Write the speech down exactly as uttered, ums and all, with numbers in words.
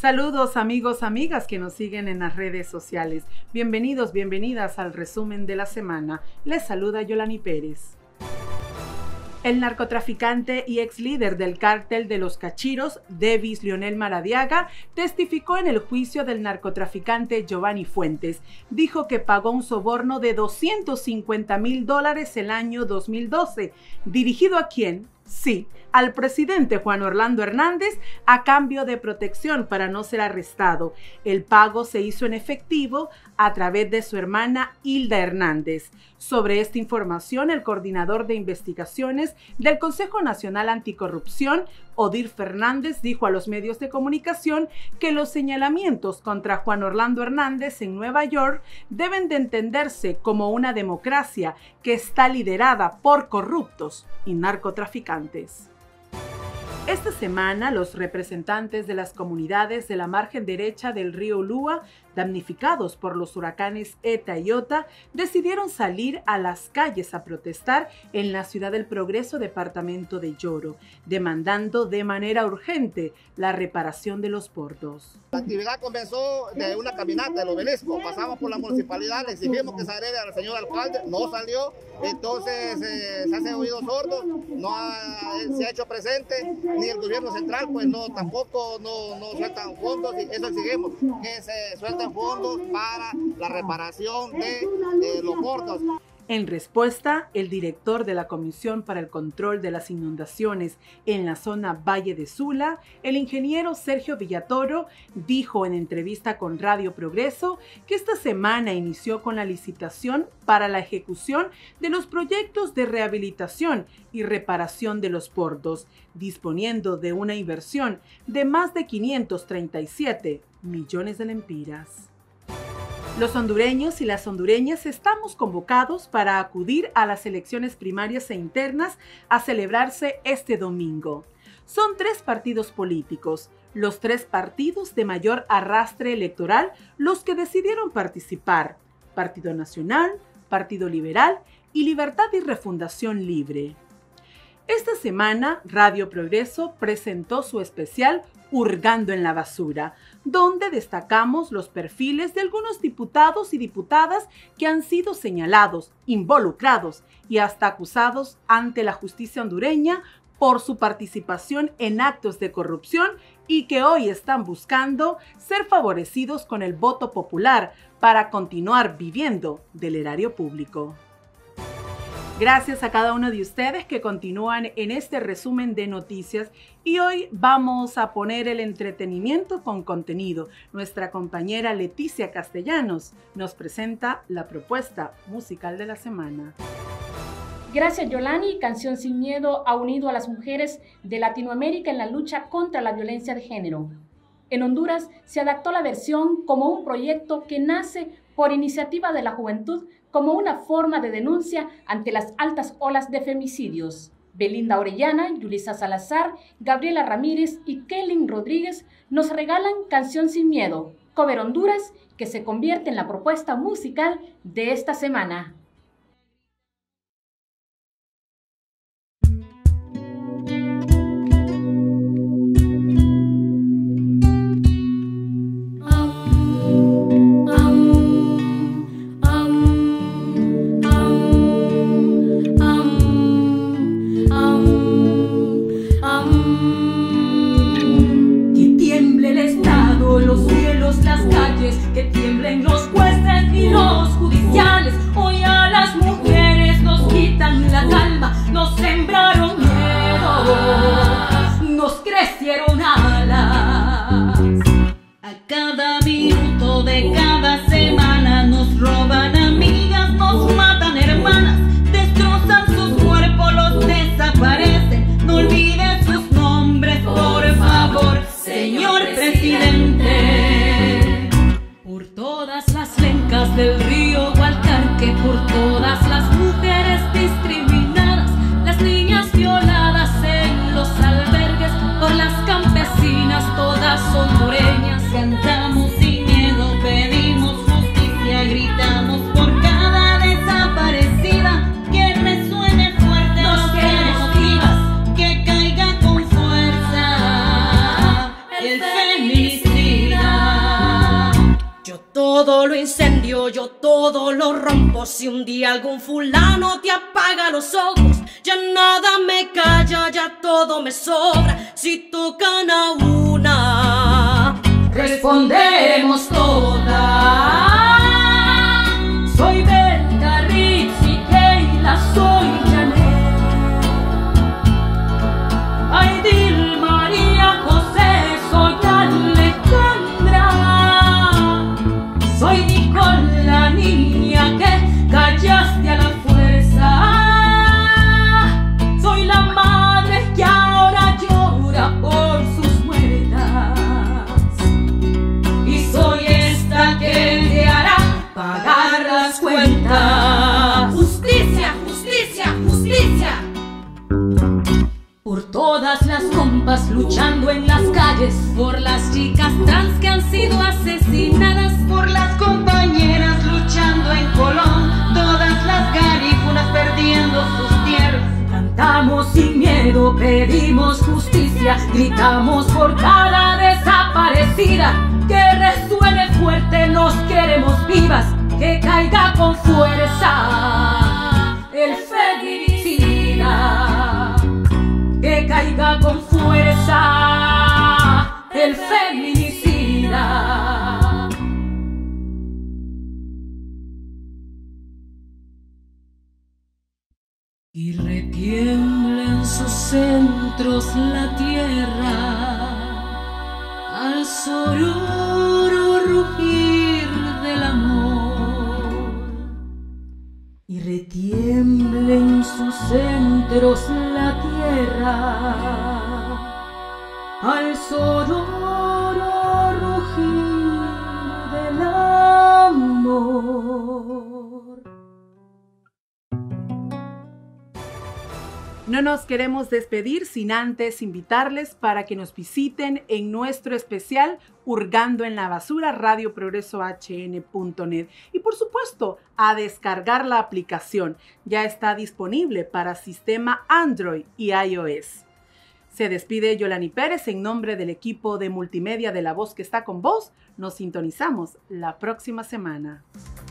Saludos amigos, amigas que nos siguen en las redes sociales. Bienvenidos, bienvenidas al resumen de la semana. Les saluda Yolani Pérez. El narcotraficante y ex líder del cártel de los Cachiros, Devis Leonel Maradiaga, testificó en el juicio del narcotraficante Giovanni Fuentes. Dijo que pagó un soborno de doscientos cincuenta mil dólares el año dos mil doce. ¿Dirigido a quién? Sí, al presidente Juan Orlando Hernández a cambio de protección para no ser arrestado. El pago se hizo en efectivo a través de su hermana Hilda Hernández. Sobre esta información, el coordinador de investigaciones del Consejo Nacional Anticorrupción, Odir Fernández, dijo a los medios de comunicación que los señalamientos contra Juan Orlando Hernández en Nueva York deben de entenderse como una democracia que está liderada por corruptos y narcotraficantes. Esta semana, los representantes de las comunidades de la margen derecha del río Ulúa, damnificados por los huracanes Eta y Ota, decidieron salir a las calles a protestar en la ciudad del Progreso, departamento de Yoro, demandando de manera urgente la reparación de los portos. La actividad comenzó de una caminata del obelisco, pasamos por la municipalidad, le exigimos que saliera al señor alcalde, no salió, entonces eh, se hacen oídos sordos, no ha, se ha hecho presente, ni el gobierno central pues no tampoco no, no sueltan fondos, y eso exigimos, que se suelten fondos para la reparación de eh, los portos. En respuesta, el director de la Comisión para el Control de las Inundaciones en la zona Valle de Sula, el ingeniero Sergio Villatoro, dijo en entrevista con Radio Progreso que esta semana inició con la licitación para la ejecución de los proyectos de rehabilitación y reparación de los portos, disponiendo de una inversión de más de quinientos treinta y siete millones de lempiras. Los hondureños y las hondureñas estamos convocados para acudir a las elecciones primarias e internas a celebrarse este domingo. Son tres partidos políticos, los tres partidos de mayor arrastre electoral, los que decidieron participar: Partido Nacional, Partido Liberal y Libertad y Refundación Libre. Esta semana, Radio Progreso presentó su especial Hurgando en la Basura, donde destacamos los perfiles de algunos diputados y diputadas que han sido señalados, involucrados y hasta acusados ante la justicia hondureña por su participación en actos de corrupción y que hoy están buscando ser favorecidos con el voto popular para continuar viviendo del erario público. Gracias a cada uno de ustedes que continúan en este resumen de noticias, y hoy vamos a poner el entretenimiento con contenido. Nuestra compañera Leticia Castellanos nos presenta la propuesta musical de la semana. Gracias, Yolani. Canción Sin Miedo ha unido a las mujeres de Latinoamérica en la lucha contra la violencia de género. En Honduras se adaptó la versión como un proyecto que nace por iniciativa de la juventud como una forma de denuncia ante las altas olas de femicidios. Belinda Orellana, Yulisa Salazar, Gabriela Ramírez y Kellen Rodríguez nos regalan Canción Sin Miedo, cover Honduras, que se convierte en la propuesta musical de esta semana. Que tiemblen los jueces y los judiciales. Hoy a las mujeres nos quitan la calma, nos sembraron miedo, nos crecieron alas. A cada minuto de cada semana nos roban amigas, nos matan hermanas, destrozan sus cuerpos, los desaparecen. No olviden sus nombres, por favor, señor presidente. Por todas las lencas del río Gualcarque, por todas las mujeres discriminadas, las niñas violadas en los albergues, por las campesinas todas hondureñas, cantamos sin miedo, pedimos todo lo incendio, yo todo lo rompo. Si un día algún fulano te apaga los ojos, ya nada me calla, ya todo me sobra. Si tocan a una, responderemos todas. Soy Berta, Ritzy, Keila, soy Janet. Aidil, María, José, soy Alejandra. Soy Nicole, la niña que callaste a la fuerza. Soy la madre que ahora llora por sus muertas. Y soy esta que te hará pagar las cuentas. Justicia, justicia, justicia. Por todas las compas luchando en las calles, por las chicas trans que han sido asesinadas, por las compañeras luchando en Colón, todas las garífunas perdiendo sus tierras. Cantamos sin miedo, pedimos justicia, gritamos por cada desaparecida. Que resuene fuerte, nos queremos vivas, que caiga con fuerza el feminicida. Que caiga con fuerza el feminicida. Y retiembla en sus centros la tierra al sonoro rugir del amor. Y retiembla en sus centros la tierra al sonoro rugir del amor. No nos queremos despedir sin antes invitarles para que nos visiten en nuestro especial Hurgando en la Basura, radio progreso h n punto net. Y por supuesto, a descargar la aplicación. Ya está disponible para sistema Android y iOS. Se despide Yolani Pérez en nombre del equipo de multimedia de La Voz que está con vos. Nos sintonizamos la próxima semana.